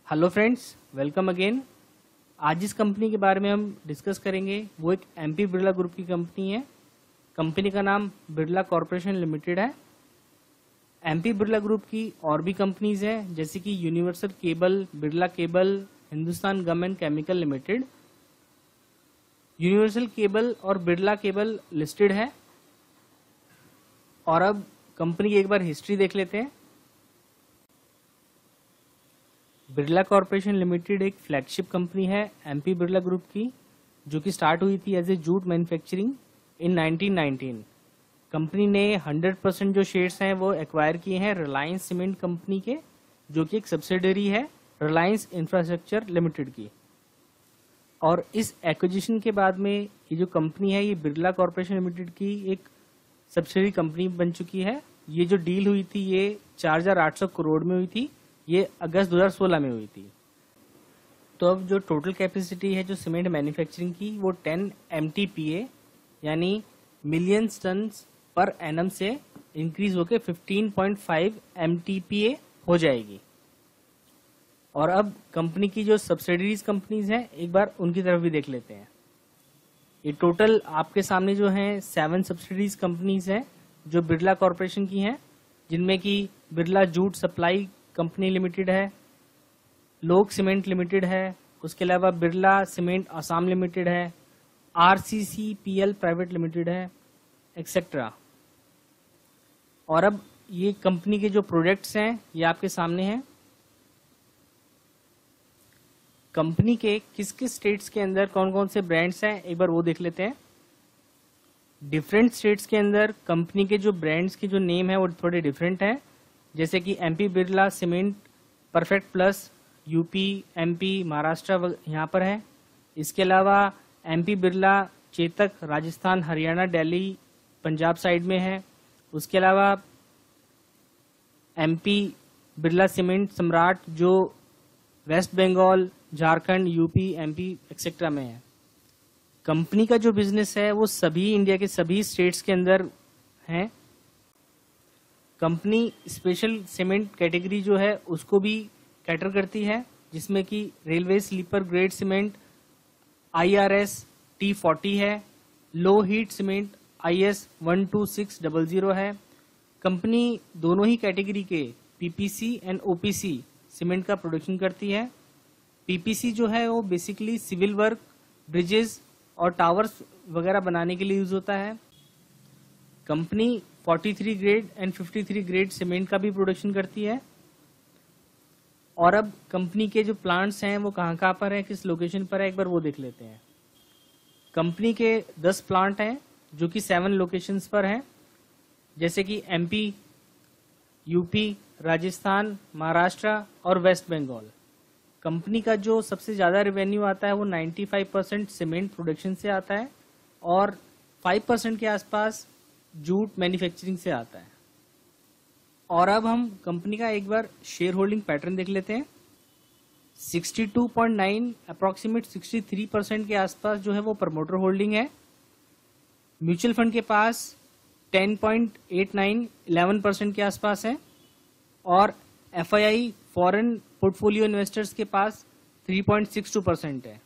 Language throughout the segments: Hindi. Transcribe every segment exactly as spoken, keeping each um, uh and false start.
Hello friends, welcome again. आज जिस कंपनी के बारे में हम डिस्कस करेंगे वो एक एमपी बिरला ग्रुप की कंपनी है। कंपनी का नाम बिरला कॉरपोरेशन लिमिटेड है। एमपी बिरला ग्रुप की और भी कंपनीज हैं जैसे कि universal cable, Birla cable, Hindustan gum and chemical limited. Universal cable और बिरला केबल लिस्टेड है। और अब कंपनी की एक बार हिस्ट्री देख लेते हैं। बिरला कॉरपोरेशन लिमिटेड एक फ्लैगशिप कंपनी है एमपी बिरला ग्रुप की, जो कि स्टार्ट हुई थी as a jute manufacturing in nineteen nineteen. Company ने हंड्रेड परसेंट जो शेयर्स हैं वो एक्वायर किए हैं रिलायंस सीमेंट कंपनी के, जो कि एक सब्सिडरी है रिलायंस इंफ्रास्ट्रक्चर लिमिटेड की। और इस एक्विजिशन के बाद में ये जो कंपनी है ये बिरला कॉरपोरेशन लिमिटेड की एक सब्सिडरी कंपनी बन चुकी है। ये जो डील हुई थी ये चार हजार आठ सौ करोड़ में हुई थी। ये अगस्त दो हज़ार सोलह में हुई थी। तो अब जो टोटल कैपेसिटी है जो सीमेंट मैन्युफैक्चरिंग की वो ten M T P A यानी मिलियंस टन्स पर एनम से इंक्रीज होकर fifteen point five M T P A हो जाएगी। और अब कंपनी की जो सब्सिडरीज कंपनीज हैं एक बार उनकी तरफ भी देख लेते हैं। ये टोटल आपके सामने जो है सेवन सब्सिडरीज कंपनीज हैं जो बिरला कॉरपोरेशन की हैं, जिनमें की Birla jute supply company limited है, लोक सीमेंट लिमिटेड है, उसके अलावा बिरला सीमेंट आसाम लिमिटेड है, आरसीसीपीएल प्राइवेट लिमिटेड है, एक्सेट्रा। और अब ये कंपनी के जो प्रोडक्ट्स हैं ये आपके सामने हैं। कंपनी के किस किस स्टेट्स के अंदर कौन कौन से ब्रांड्स हैं एक बार वो देख लेते हैं। डिफरेंट स्टेट्स के अंदर कंपनी के जो ब्रांड्स के जो नेम है वो थोड़े डिफरेंट हैं, जैसे कि MP Birla cement perfect plus UP, MP, Maharashtra यहाँ पर है। इसके अलावा एमपी बिरला चेतक राजस्थान, हरियाणा, दिल्ली, पंजाब साइड में है। उसके अलावा एमपी बिरला सीमेंट सम्राट जो West Bengal, Jharkhand, UP, MP etcetera में है। कंपनी का जो बिजनेस है वो सभी इंडिया के सभी स्टेट्स के अंदर है। कंपनी स्पेशल सीमेंट कैटेगरी जो है उसको भी कैटर करती है, जिसमें कि railway sleeper grade cement I R S T forty है, low heat cement I S one two six double zero है। कंपनी दोनों ही कैटेगरी के पीपीसी एंड ओपीसी सीमेंट का प्रोडक्शन करती है। पीपीसी जो है वो बेसिकली सिविल वर्क, ब्रिजेस और टावर्स वगैरह बनाने के लिए यूज होता है। कंपनी तैंतालीस ग्रेड एंड तिरेपन ग्रेड सीमेंट का भी प्रोडक्शन करती है। और अब कंपनी के जो प्लांट्स हैं वो कहाँ कहाँ पर है, किस लोकेशन पर है एक बार वो देख लेते हैं। कंपनी के दस प्लांट हैं जो कि सेवन लोकेशंस पर हैं, जैसे कि एमपी, यूपी, राजस्थान, महाराष्ट्र और वेस्ट बंगाल। कंपनी का जो सबसे ज़्यादा रेवेन्यू आता है वो पचानवे परसेंट सीमेंट प्रोडक्शन से आता है और पाँच परसेंट के आसपास जूट मैन्युफैक्चरिंग से आता है। और अब हम कंपनी का एक बार शेयर होल्डिंग पैटर्न देख लेते हैं। बासठ पॉइंट नौ अप्रोक्सीमेट तिरसठ परसेंट के आसपास जो है वो प्रमोटर होल्डिंग है। म्यूचुअल फंड के पास दस पॉइंट आठ नौ ग्यारह परसेंट के आसपास है और एफआईआई फॉरेन पोर्टफोलियो इन्वेस्टर्स के पास तीन पॉइंट छह दो परसेंट है।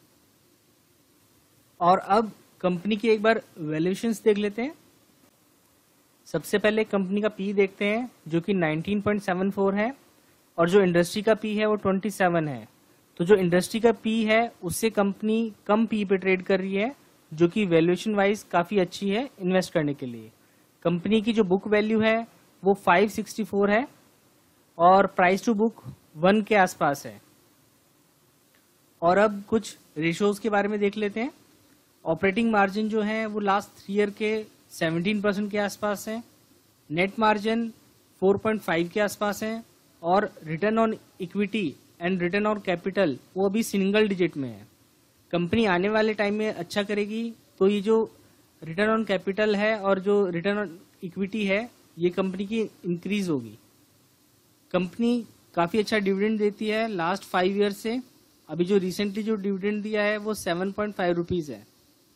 और अब कंपनी की एक बार वैल्यूएशंस देख लेते हैं। सबसे पहले कंपनी का पी देखते हैं जो कि उन्नीस पॉइंट सात चार है और जो इंडस्ट्री का पी है वो सत्ताईस है। तो जो इंडस्ट्री का पी है उससे कंपनी कम पी पे ट्रेड कर रही है, जो कि वैल्यूएशन वाइज काफ़ी अच्छी है इन्वेस्ट करने के लिए। कंपनी की जो बुक वैल्यू है वो पाँच सौ चौंसठ है और प्राइस टू बुक वन के आसपास है। और अब कुछ रेशोज के बारे में देख लेते हैं। ऑपरेटिंग मार्जिन जो है वो लास्ट थ्री ईयर के सत्रह परसेंट के आसपास है, नेट मार्जिन चार पॉइंट पाँच के आसपास है और return on equity and return on capital वो अभी सिंगल डिजिट में है। कंपनी आने वाले टाइम में अच्छा करेगी तो ये जो रिटर्न ऑन कैपिटल है और जो रिटर्न ऑन इक्विटी है ये कंपनी की इंक्रीज होगी। कंपनी काफ़ी अच्छा डिविडेंड देती है लास्ट फाइव ईयर से। अभी जो रिसेंटली जो डिविडेंड दिया है वो सेवन पॉइंट फाइव रुपीज़ है।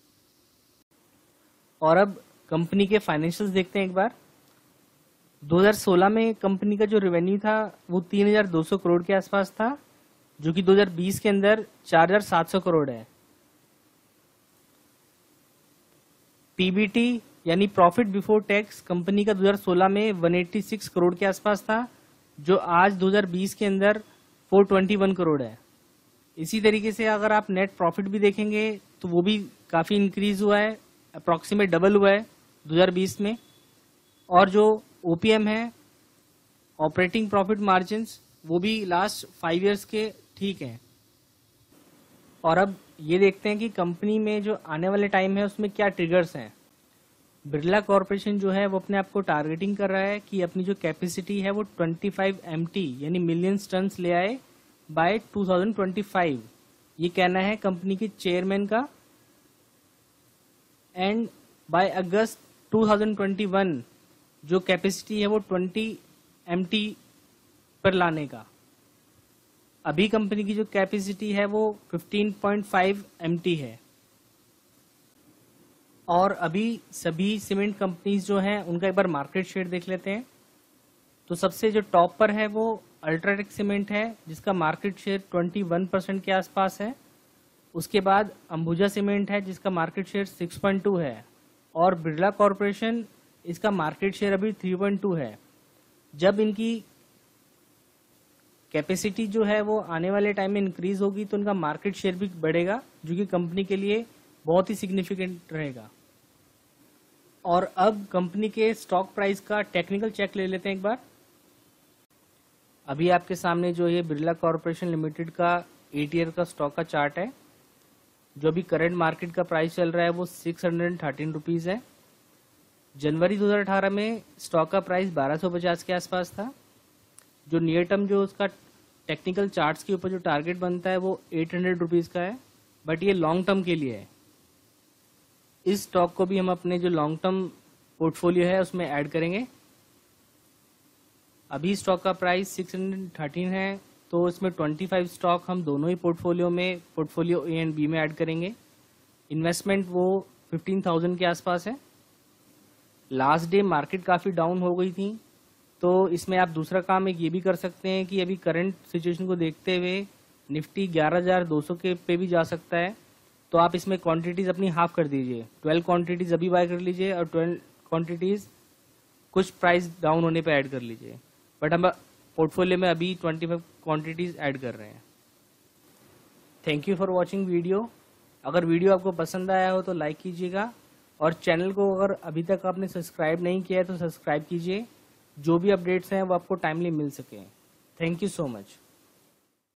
और अब कंपनी के फाइनेंशियल्स देखते हैं एक बार। दो हज़ार सोलह में कंपनी का जो रेवेन्यू था वो तीन हज़ार दो सौ करोड़ के आसपास था जो कि दो हज़ार बीस के अंदर चार हज़ार सात सौ करोड़ है। पीबीटी यानी प्रॉफिट बिफोर टैक्स कंपनी का दो हज़ार सोलह में एक सौ छियासी करोड़ के आसपास था, जो आज दो हज़ार बीस के अंदर चार सौ इक्कीस करोड़ है। इसी तरीके से अगर आप नेट प्रॉफिट भी देखेंगे तो वो भी काफ़ी इंक्रीज हुआ है, अप्रॉक्सीमेट डबल हुआ है दो हज़ार बीस में। और जो ओपीएम है, ऑपरेटिंग प्रॉफिट मार्जिन्स, वो भी लास्ट फाइव इयर्स के ठीक हैं। और अब ये देखते हैं कि कंपनी में जो आने वाले टाइम है उसमें क्या ट्रिगर्स हैं। बिरला कॉर्पोरेशन जो है वो अपने आप को टारगेटिंग कर रहा है कि अपनी जो कैपेसिटी है वो पच्चीस एमटी यानी मिलियंस टन्स ले आए बाय दो हज़ार पच्चीस। ये कहना है कंपनी के चेयरमैन का। एंड बाय अगस्त दो हज़ार इक्कीस जो कैपेसिटी है वो बीस एमटी पर लाने का। अभी कंपनी की जो कैपेसिटी है वो पंद्रह पॉइंट पाँच एमटी है। और अभी सभी सीमेंट कंपनीज जो हैं उनका एक बार मार्केट शेयर देख लेते हैं। तो सबसे जो टॉप पर है वो अल्ट्राटेक सीमेंट है, जिसका मार्केट शेयर इक्कीस परसेंट के आसपास है। उसके बाद अंबुजा सीमेंट है, जिसका मार्केट शेयर छह पॉइंट दो है। और बिरला कॉर्पोरेशन, इसका मार्केट शेयर अभी तीन पॉइंट दो है। जब इनकी कैपेसिटी जो है वो आने वाले टाइम में इंक्रीज होगी तो उनका मार्केट शेयर भी बढ़ेगा, जो कि कंपनी के लिए बहुत ही सिग्निफिकेंट रहेगा। और अब कंपनी के स्टॉक प्राइस का टेक्निकल चेक ले लेते हैं एक बार। अभी आपके सामने जो ये बिरला कॉर्पोरेशन लिमिटेड का एट ईयर का स्टॉक का चार्ट है। जो अभी करंट मार्केट का प्राइस चल रहा है वो सिक्स हंड्रेड थर्टीन रुपीज़ है। जनवरी दो हज़ार अठारह में स्टॉक का प्राइस बारह सौ पचास के आसपास था। जो नियर टर्म जो उसका टेक्निकल चार्ट्स के ऊपर जो टारगेट बनता है वो एट हंड्रेड रुपीज़ का है, बट ये लॉन्ग टर्म के लिए है। इस स्टॉक को भी हम अपने जो लॉन्ग टर्म पोर्टफोलियो है उसमें ऐड करेंगे। अभी स्टॉक का प्राइस सिक्स हंड्रेड थर्टीन है, तो इसमें पच्चीस स्टॉक हम दोनों ही पोर्टफोलियो में, पोर्टफोलियो ए एंड बी में ऐड करेंगे। इन्वेस्टमेंट वो पंद्रह हज़ार के आसपास है। लास्ट डे मार्केट काफ़ी डाउन हो गई थी, तो इसमें आप दूसरा काम एक ये भी कर सकते हैं कि अभी करंट सिचुएशन को देखते हुए निफ्टी ग्यारह हज़ार दो सौ के पे भी जा सकता है, तो आप इसमें क्वांटिटीज़ अपनी हाफ कर दीजिए। ट्वेल्व क्वांटिटीज़ अभी बाय कर लीजिए और ट्वेल्व क्वांटिटीज़ कुछ प्राइस डाउन होने पे ऐड कर लीजिए। बट हम पोर्टफोलियो में अभी पच्चीस क्वांटिटीज़ ऐड कर रहे हैं। Thank you for watching video. अगर वीडियो आपको पसंद आया हो तो लाइक कीजिएगा, और चैनल को अगर अभी तक आपने सब्सक्राइब नहीं किया है तो सब्सक्राइब कीजिए, जो भी अपडेट्स हैं वो आपको टाइमली मिल सके। Thank you so much.